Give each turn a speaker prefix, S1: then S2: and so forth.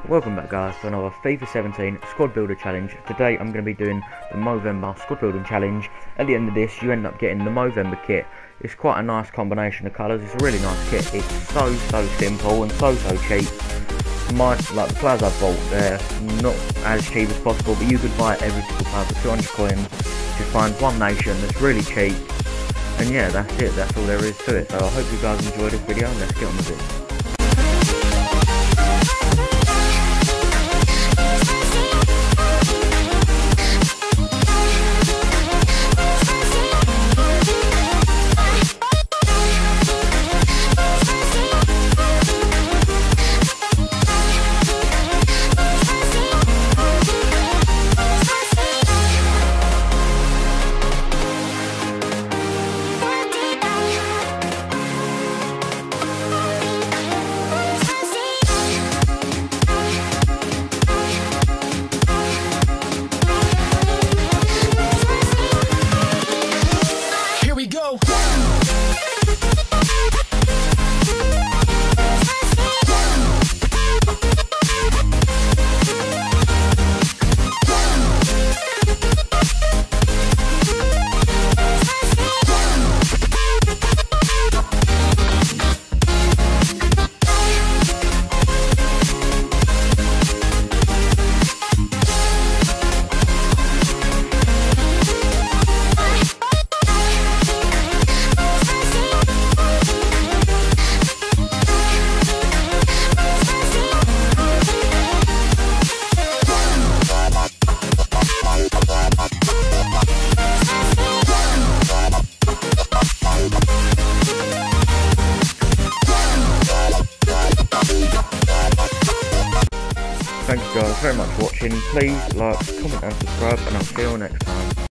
S1: Welcome back guys to another FIFA 17 Squad Builder Challenge. Today I'm going to be doing the Movember Squad Building Challenge. At the end of this you end up getting the Movember kit. It's quite a nice combination of colours, it's a really nice kit. It's so simple and so cheap. The players I've bought, they're not as cheap as possible, but you could buy every single player for 200 coins. Just find one nation that's really cheap. And yeah, that's it, that's all there is to it. So I hope you guys enjoyed this video and let's get on with it. Thank you guys very much for watching. Please like, comment and subscribe, and I'll see you all next time.